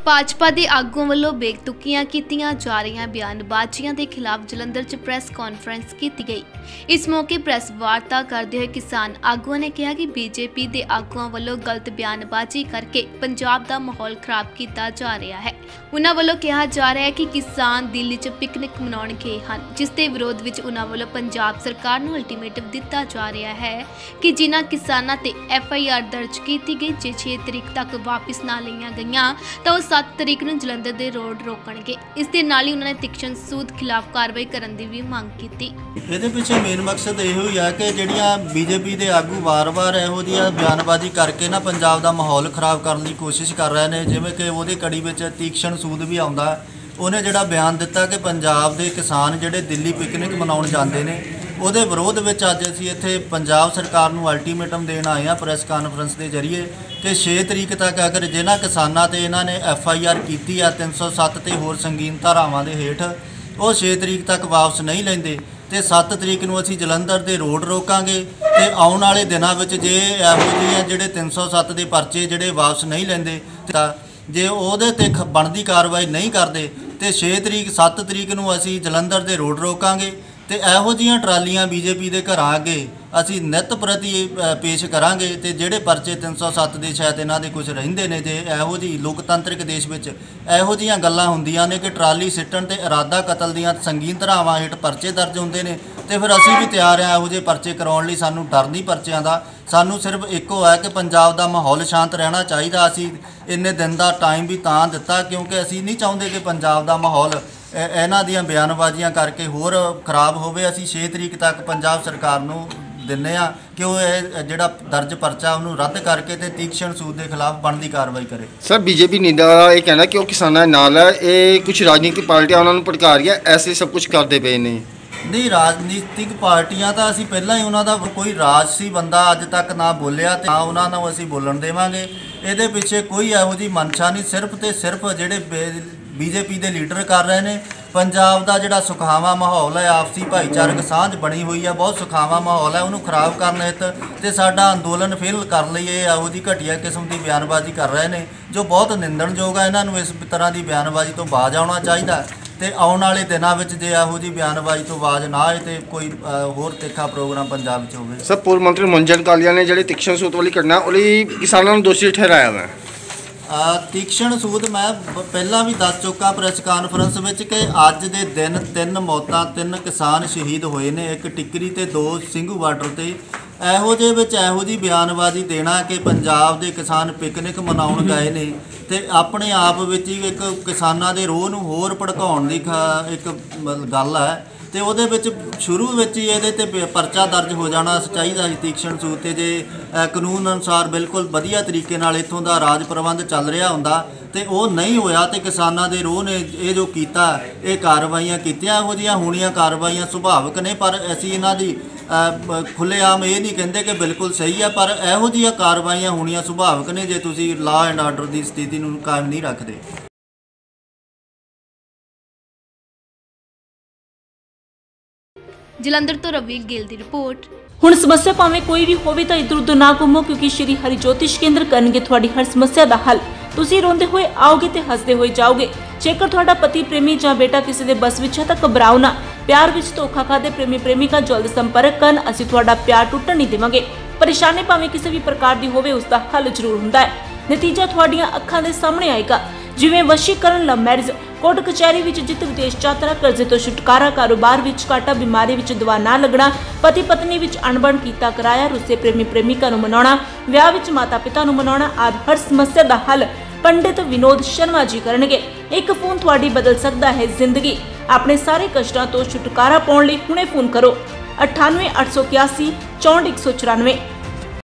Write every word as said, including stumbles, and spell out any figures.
भाजपा के आगुओं वालों बेतुकीਆਂ कीतियां जा रही बयानबाजियों के खिलाफ जलंधर च प्रेस कॉन्फ्रेंस की गई। इस मौके प्रेस वार्ता करते हुए किसान आगुओं ने कहा कि बीजेपी के आगुओं वालों गलत बयानबाजी करके पंजाब का माहौल खराब किया जा रहा है। उन्होंने वालों कहा जा रहा है कि किसान दिल्ली च पिकनिक मनाउण गए हैं, जिसके विरोध में उन्होंने वालों पंजाब सरकार को अल्टीमेटम दिता जा रहा है कि जिन्होंने किसानों ते एफ आई आर दर्ज की गई जे छे तरीक तक वापस ना लिया गई तो सत्त तरीक ਨੂੰ ਜਲੰਧਰ ਦੇ ਰੋਡ ਰੋਕਣਗੇ। ਇਸ ਦੇ ਨਾਲ ਹੀ ਉਹਨਾਂ ਨੇ ਤਿਕਸ਼ਨ ਸੂਦ ਖਿਲਾਫ ਕਾਰਵਾਈ ਕਰਨ ਦੀ ਵੀ ਮੰਗ ਕੀਤੀ। ਇਹਦੇ ਪਿੱਛੇ ਮੇਨ ਮਕਸਦ ਇਹੋ ਹੀ ਆ ਕਿ ਜਿਹੜੀਆਂ ਬੀਜੇਪੀ ਦੇ ਆਗੂ ਵਾਰ-ਵਾਰ ਇਹੋ ਜਿਹੀਆਂ ਬਿਆਨਬਾਜ਼ੀ ਕਰਕੇ ਨਾ ਪੰਜਾਬ ਦਾ ਮਾਹੌਲ ਖਰਾਬ ਕਰਨ ਦੀ ਕੋਸ਼ਿਸ਼ ਕਰ ਰਹੇ ਨੇ। ਜਿਵੇਂ ਕਿ ਉਹਦੀ ਕੜੀ ਵਿੱਚ ਤਿਕਸ਼ਨ ਸੂਦ ਵੀ ਆਉਂਦਾ, ਉਹਨੇ ਜਿਹੜਾ ਬਿਆਨ ਦਿੱਤਾ ਕਿ ਪੰਜਾਬ ਦੇ ਕਿਸਾਨ ਜਿਹੜੇ ਦਿੱਲੀ ਪਿਕਨਿਕ ਮਨਾਉਣ ਜਾਂਦੇ ਨੇ ਉਹਦੇ ਵਿਰੋਧ ਵਿੱਚ ਅੱਜ ਅਸੀਂ ਇੱਥੇ ਪੰਜਾਬ ਸਰਕਾਰ ਨੂੰ ਅਲਟੀਮੇਟਮ ਦੇਣ ਆਏ ਹਾਂ ਪ੍ਰੈਸ ਕਾਨਫਰੰਸ ਦੇ ਜ਼ਰੀਏ कि छे तरीक तक अगर जिन्होंने किसानों ते इन्हों ने एफ आई आर की आ तीन सौ सत्त ते होर संगीन धारावां दे हेठ वो छे तरीक तक वापस नहीं लेंदे ते सत्त तरीक नूं असीं जलंधर दे रोड रोकांगे ते आउण वाले दिनां विच जे इहो जिहियां जिहड़े तीन सौ सत्त दे परचे जिहड़े वापस नहीं लेंदे तां जे उहदे ते बनदी कार्रवाई नहीं करदे ते छे तरीक सत्त तरीक नूं असीं जलंधर दे रोड रोकांगे ते इहो जिहियां ट्रालियां बीजेपी दे घरां अगे ਅਸੀਂ ਨਿਤ ਪ੍ਰਤੀ ਪੇਸ਼ ਕਰਾਂਗੇ ਤੇ ਜਿਹੜੇ ਪਰਚੇ तीन सौ सत्त ਦੇ ਸ਼ਾਇਦ ਇਹਨਾਂ ਦੇ ਕੁਝ ਰਹਿੰਦੇ ਨੇ। ਜੇ ਇਹੋ ਜਿਹੀ ਲੋਕਤੰਤਰਿਕ ਦੇਸ਼ ਵਿੱਚ ਇਹੋ ਜਿਹੀਆਂ ਗੱਲਾਂ ਹੁੰਦੀਆਂ ਨੇ ਕਿ ਟਰਾਲੀ ਸਿੱਟਣ ਤੇ ਇਰਾਦਾ ਕਤਲ ਦੀਆਂ ਸੰਗੀਨ ਧਾਰਾਵਾਂ ਹੇਠ ਪਰਚੇ ਦਰਜ ਹੁੰਦੇ ਨੇ ਤੇ ਫਿਰ ਅਸੀਂ ਵੀ ਤਿਆਰ ਆ ਇਹੋ ਜਿਹੇ ਪਰਚੇ ਕਰਾਉਣ ਲਈ। ਸਾਨੂੰ ਡਰ ਨਹੀਂ ਪਰਚਿਆਂ ਦਾ, ਸਾਨੂੰ ਸਿਰਫ ਇੱਕੋ ਹੈ ਕਿ ਪੰਜਾਬ ਦਾ ਮਾਹੌਲ ਸ਼ਾਂਤ ਰਹਿਣਾ ਚਾਹੀਦਾ। ਅਸੀਂ ਇੰਨੇ ਦਿਨ ਦਾ ਟਾਈਮ ਵੀ ਤਾਂ ਦਿੱਤਾ ਕਿਉਂਕਿ ਅਸੀਂ ਨਹੀਂ ਚਾਹੁੰਦੇ ਕਿ ਪੰਜਾਬ ਦਾ ਮਾਹੌਲ ਇਹਨਾਂ ਦੀਆਂ ਬਿਆਨਬਾਜ਼ੀਆਂ ਕਰਕੇ ਹੋਰ ਖਰਾਬ ਹੋਵੇ। ਅਸੀਂ ਛੇ ਤਰੀਕ ਤੱਕ ਪੰਜਾਬ ਸਰਕਾਰ ਨੂੰ ਦਿੰਦੇ ਆ ਕਿ ਉਹ ਇਹ ਜਿਹੜਾ ਦਰਜ ਪਰਚਾ ਉਹਨੂੰ ਰੱਦ ਕਰਕੇ ਤੇ ਤੀਕਸ਼ਣ ਸੂਦ ਦੇ ਖਿਲਾਫ ਬਣਦੀ ਕਾਰਵਾਈ ਕਰੇ। ਸਰ ਬੀਜੇਪੀ ਨੀਂਦਾ ਇਹ ਕਹਿਣਾ ਕਿ ਉਹ ਕਿਸਾਨਾਂ ਨਾਲ ਹੈ, ਇਹ ਕੁਝ ਰਾਜਨੀਤਿਕ ਪਾਰਟੀਆਂ ਉਹਨਾਂ ਨੂੰ ਭੜਕਾ ਰਹੀਆਂ, ਐਸੇ ਸਭ ਕੁਝ ਕਰਦੇ ਪਏ ਨੇ। ਨਹੀਂ, ਰਾਜਨੀਤਿਕ ਪਾਰਟੀਆਂ ਤਾਂ ਅਸੀਂ ਪਹਿਲਾਂ ਹੀ ਉਹਨਾਂ ਦਾ ਕੋਈ ਰਾਜਸੀ ਬੰਦਾ ਅੱਜ ਤੱਕ ਨਾ ਬੋਲਿਆ ਤੇ ਨਾ ਉਹਨਾਂ ਨੂੰ ਅਸੀਂ ਬੋਲਣ ਦੇਵਾਂਗੇ। ਇਹਦੇ ਪਿੱਛੇ ਕੋਈ ਇਹੋ ਜਿਹੀ ਮਨਸ਼ਾ ਨਹੀਂ, ਸਿਰਫ ਤੇ ਸਿਰਫ ਜਿਹੜੇ ਬੀਜੇਪੀ ਦੇ ਲੀਡਰ ਕਰ ਰਹੇ ਨੇ। ਪੰਜਾਬ ਦਾ ਜਿਹੜਾ ਸੁਖਾਵਾਂ ਮਾਹੌਲ ਹੈ, ਆਪਸੀ ਭਾਈਚਾਰਕ ਸਾਂਝ ਬਣੀ ਹੋਈ ਹੈ, ਬਹੁਤ ਸੁਖਾਵਾਂ ਮਾਹੌਲ ਹੈ, ਉਹਨੂੰ ਖਰਾਬ ਕਰਨ ਹਿੱਤ ਤੇ ਸਾਡਾ ਅੰਦੋਲਨ ਫੇਲ ਕਰਨ ਲਈ ਇਹ ਇਹੋ ਜਿਹੀ ਘਟੀਆ ਕਿਸਮ ਦੀ ਬਿਆਨਬਾਜ਼ੀ ਕਰ ਰਹੇ ਨੇ ਜੋ ਬਹੁਤ ਨਿੰਦਣਯੋਗ ਹੈ। ਇਹਨਾਂ ਨੂੰ ਇਸ ਤਰ੍ਹਾਂ ਦੀ ਬਿਆਨਬਾਜ਼ੀ ਤੋਂ ਬਾਜ਼ ਆਉਣਾ ਚਾਹੀਦਾ ਤੇ ਆਉਣ ਵਾਲੇ ਦਿਨਾਂ ਵਿੱਚ ਜੇ ਇਹੋ ਜਿਹੀ ਬਿਆਨਬਾਜ਼ੀ ਤੋਂ ਬਾਜ਼ ਨਾ ਆਏ ਤੇ ਕੋਈ ਹੋਰ ਤਿੱਖਾ ਪ੍ਰੋਗਰਾਮ ਪੰਜਾਬ ਵਿੱਚ ਹੋਵੇ। ਸਰ ਪੂਰਵ ਮੰਤਰੀ ਮਨਜਨ ਕਾਲੀਆ ਨੇ ਜਿਹੜੀ ਤਿਕਸ਼ਨ ਸੂਦ ਵਾਲੀ ਘਟਨਾ ਉਹਦੀ ਕਿਸਾਨਾਂ ਨੂੰ ਦੋਸ਼ੀ ਠਹਿਰਾਇਆ ਵਾ। ਤੀਕਸ਼ਣ ਸੂਦ ਮੈਂ ਪਹਿਲਾਂ ਵੀ ਦੱਸ ਚੁੱਕਾ ਪ੍ਰੈਸ ਕਾਨਫਰੰਸ ਵਿੱਚ ਕਿ ਅੱਜ ਦੇ ਦਿਨ ਤਿੰਨ ਮੌਤਾਂ, ਤਿੰਨ ਕਿਸਾਨ ਸ਼ਹੀਦ ਹੋਏ ਨੇ, ਇੱਕ ਟਿੱਕਰੀ ਤੇ ਦੋ ਸਿੰਘੂ ਬਾਰਡਰ ਤੇ। ਇਹੋ ਜਿਹੇ ਵਿੱਚ ਇਹੋ ਜਿਹੀ ਬਿਆਨਬਾਜ਼ੀ ਦੇਣਾ ਕਿ ਪੰਜਾਬ ਦੇ ਕਿਸਾਨ ਪਿਕਨਿਕ ਮਨਾਉਣ ਗਏ ਨੇ ਤੇ ਆਪਣੇ ਆਪ ਵਿੱਚ ਹੀ ਇੱਕ ਕਿਸਾਨਾਂ ਦੇ ਰੋਹ ਨੂੰ ਹੋਰ ਭੜਕਾਉਣ ਦੀ ਇੱਕ ਗੱਲ ਹੈ ਤੇ ਉਹਦੇ ਵਿੱਚ ਸ਼ੁਰੂ ਵਿੱਚ ਹੀ ਇਹਦੇ ਤੇ ਪਰਚਾ ਦਰਜ ਹੋ ਜਾਣਾ ਚਾਹੀਦਾ ਸੀ ਤੀਕਸ਼ਣ ਸੂਦ ਤੇ। ਜੇ ਕਾਨੂੰਨ ਅਨੁਸਾਰ ਬਿਲਕੁਲ ਵਧੀਆ ਤਰੀਕੇ ਨਾਲ ਇੱਥੋਂ ਦਾ ਰਾਜ ਪ੍ਰਬੰਧ ਚੱਲ ਰਿਹਾ ਹੁੰਦਾ ਤੇ ਉਹ ਨਹੀਂ ਹੋਇਆ ਤੇ ਕਿਸਾਨਾਂ ਦੇ ਰੋਹ ਨੇ ਇਹ ਜੋ ਕੀਤਾ, ਇਹ ਕਾਰਵਾਈਆਂ ਕੀਤੀਆਂ। ਇਹੋ ਜਿਹੀਆਂ ਹੋਣੀਆਂ ਕਾਰਵਾਈਆਂ ਸੁਭਾਵਿਕ ਨੇ, ਪਰ ਅਸੀਂ ਇਹਨਾਂ ਦੀ ਖੁੱਲ੍ਹੇਆਮ ਇਹ ਨਹੀਂ ਕਹਿੰਦੇ ਕਿ ਬਿਲਕੁਲ ਸਹੀ ਹੈ, ਪਰ ਇਹੋ ਜਿਹੀਆਂ ਕਾਰਵਾਈਆਂ ਹੋਣੀਆਂ ਸੁਭਾਵਿਕ ਨੇ ਜੇ ਤੁਸੀਂ ਲਾਅ ਐਂਡ ਆਰਡਰ ਦੀ ਸਥਿਤੀ ਨੂੰ ਕਾਇਮ ਨਹੀਂ ਰੱਖਦੇ। ਜਲੰਧਰ ਤੋਂ ਰਵੀ ਗਿੱਲ ਦੀ ਰਿਪੋਰਟ। ਹੁਣ ਸਮੱਸਿਆ ਭਾਵੇਂ ਕੋਈ ਵੀ ਹੋਵੇ ਤਾਂ ਇਧਰ ਉਧਰ ਨਾ ਘੁੰਮੋ, ਕਿਉਂਕਿ ਸ਼੍ਰੀ ਹਰੀ ਜੋਤਿਸ਼ ਕੇਂਦਰ ਕਰਨਗੇ ਤੁਹਾਡੀ ਹਰ ਸਮੱਸਿਆ ਦਾ ਹੱਲ। ਤੁਸੀਂ ਰੋਂਦੇ ਹੋਏ ਆਓਗੇ ਤੇ ਹੱਸਦੇ ਹੋਏ ਜਾਓਗੇ। ਜੇਕਰ ਤੁਹਾਡਾ ਪਤੀ ਪ੍ਰੇਮੀ ਜਾਂ ਬੇਟਾ ਕਿਸੇ ਦੇ ਬਸ ਵਿੱਚ ਹੈ ਤਾਂ ਘਬਰਾਓ ਨਾ। ਪਿਆਰ ਵਿੱਚ ਧੋਖਾ ਖਾਦੇ ਪ੍ਰੇਮੀ ਪ੍ਰੇਮਿਕਾ ਜਲਦ ਸੰਪਰਕ ਕਰਨ, ਅਸੀਂ ਤੁਹਾਡਾ ਪਿਆਰ ਟੁੱਟਣ ਨਹੀਂ ਦੇਵਾਂਗੇ। ਪਰੇਸ਼ਾਨੀ ਭਾਵੇਂ ਕਿਸੇ ਵੀ ਪ੍ਰਕਾਰ ਦੀ ਹੋਵੇ ਉਸ ਦਾ ਹੱਲ ਜ਼ਰੂਰ ਹੁੰਦਾ ਹੈ। ਨਤੀਜਾ ਤੁਹਾਡੀਆਂ ਅੱਖਾਂ ਦੇ ਸਾਹਮਣੇ ਆਏਗਾ, ਜਿਵੇਂ ਵਸ਼ੀਕਰਨ, ਲਵ ਮੈਰਿਜ, ਕੋਰਟ ਕਚਹਿਰੀ ਵਿੱਚ ਜਿੱਤ, ਵਿਦੇਸ਼ ਯਾਤਰਾ, ਕਰਜ਼ੇ ਤੋਂ ਛੁਟਕਾਰਾ, ਕਾਰੋਬਾਰ ਵਿੱਚ ਘਾਟਾ, ਬਿਮਾਰੀ ਵਿੱਚ ਦਵਾ ਨਾ ਲੱਗਣਾ, ਪਤੀ ਪਤਨੀ ਵਿੱਚ ਅਣਬਣ ਕੀਤਾ ਕਰਾਇਆ, ਰੁੱਸੇ ਪ੍ਰੇਮੀ ਪ੍ਰੇਮਿਕਾ ਨੂੰ ਮਨਾਉਣਾ, ਵਿਆਹ ਵਿੱਚ ਮਾਤਾ ਪਿਤਾ ਨੂੰ ਮਨਾਉਣਾ ਆਦਿ ਹਰ ਸਮੱਸਿਆ ਦਾ ਹੱਲ ਪੰਡਿਤ ਵਿਨੋਦ ਸ਼ਰਮਾ ਜੀ ਕਰਨਗੇ। ਇੱਕ ਫੋਨ ਤੁਹਾਡੀ ਬਦਲ ਸਕਦਾ ਹੈ ਜ਼ਿੰਦਗੀ। ਆਪਣੇ ਸਾਰੇ ਕਸ਼ਟਾਂ ਤੋਂ ਛੁਟਕਾਰਾ ਪਾਉਣ ਲਈ ਹੁਣੇ ਫੋਨ ਕਰੋ ਅਠਾਨਵੇਂ ਅੱਠ ਸੌ ਇਕਿਆਸੀ ਚੌਂਹਠ ਇੱਕ ਸੌ ਚੁਰਾਨਵੇਂ।